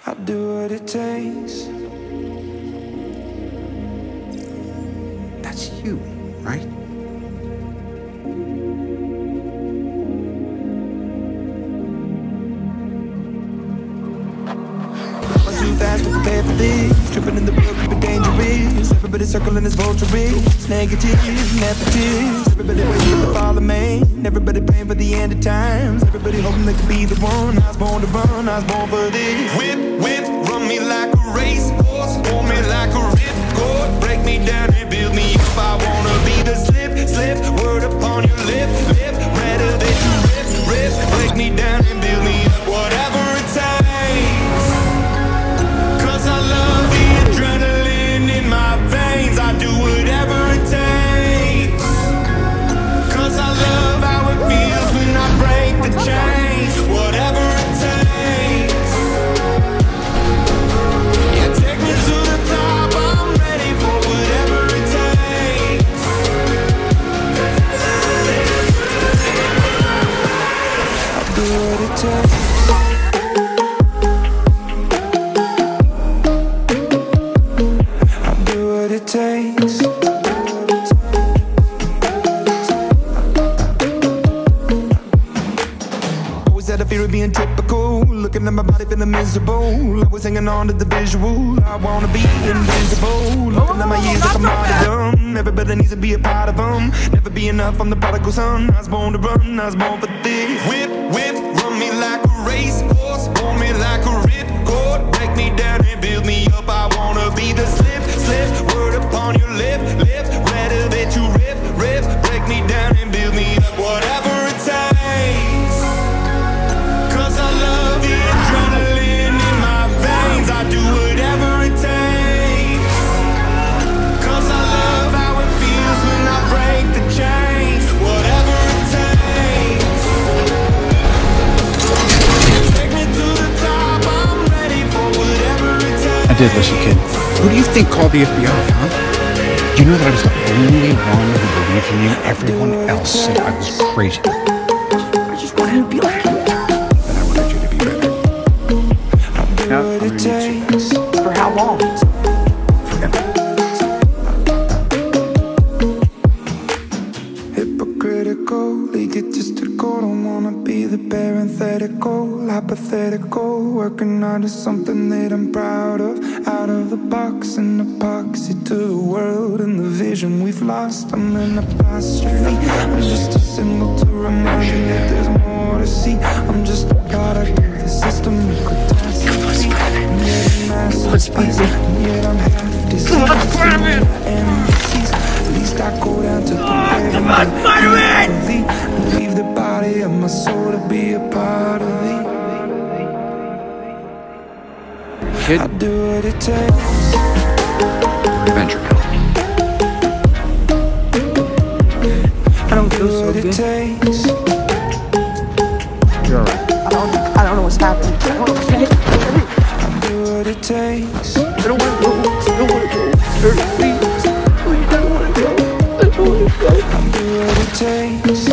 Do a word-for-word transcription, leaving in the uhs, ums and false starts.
I'll do what it takes. That's you, right? Too fast to prepare for this. Tripping in the brook could be dangerous. Everybody circling this vulture is negative, nepotist. Everybody waiting for the fall of man. Everybody praying for the end of times. Everybody hoping they could be the one. I was born to run, I was born for this. Whip, whip, run me like a racehorse. Hold me like a ripcord. Break me down and build me up. I wanna be the slip, slip. Word upon your lip, lip. Rather than you rip, rip. Break me down and build me up. Whatever it takes. I love the adrenaline in my veins. I do whatever it takes. Cause I love how it feels when I break the chains. Whatever it takes. Yeah, take me to the top. I'm ready for whatever it takes. I'll do what it takes. It takes. Always had a fear of being typical. Looking at my body feeling miserable. I was hanging on to the visual. I wanna be invisible. Looking at my years like I'm martyrdom. Everybody needs to be a part of them. Never be enough, I'm the prodigal son. I was born to run, I was born for this. Whip, whip, run me like a racehorse. Hold me like a ripcord. Break me down and build me up. I wanna be the slip, slip. Word upon your lip, lip. Rather that you rip, rip. Break me down and build me up. Whatever it takes. Cause I love the adrenaline in my veins. I do whatever it takes. Cause I love how it feels when I break the chains. Whatever it takes. Take me to the top. I'm ready for whatever it takes. I did listen, kid. Who do you think called the F B I, huh? Do you know that I was the only one who believed in you? Everyone else said I was crazy. I just wanted to be like you. And I wanted you to be better. Now, I'm gonna need you. For how long? Forever. Hypocritical, egotistical. Don't wanna be the parenthetical, hypothetical. Working hard is something that I'm proud of. Out of the box, an epoxy to the world and the vision we've lost. I'm an apostrophe. I'm just a symbol to remind you that there's more to see. I'm just a product of the system of catastrophe. And yet a masterpiece, and yet I'm half deceived. At least I go down to the grave and leave, leave the body of my soul to be a part of me. Kid, I do what it takes. Adventure. I don't feel so what good. It takes. You're alright. I don't, I don't know what's happening. I don't know. I do what it takes. I don't want to go. I don't want to go. Please, please, I don't want to go. I don't want to go. I do what it takes.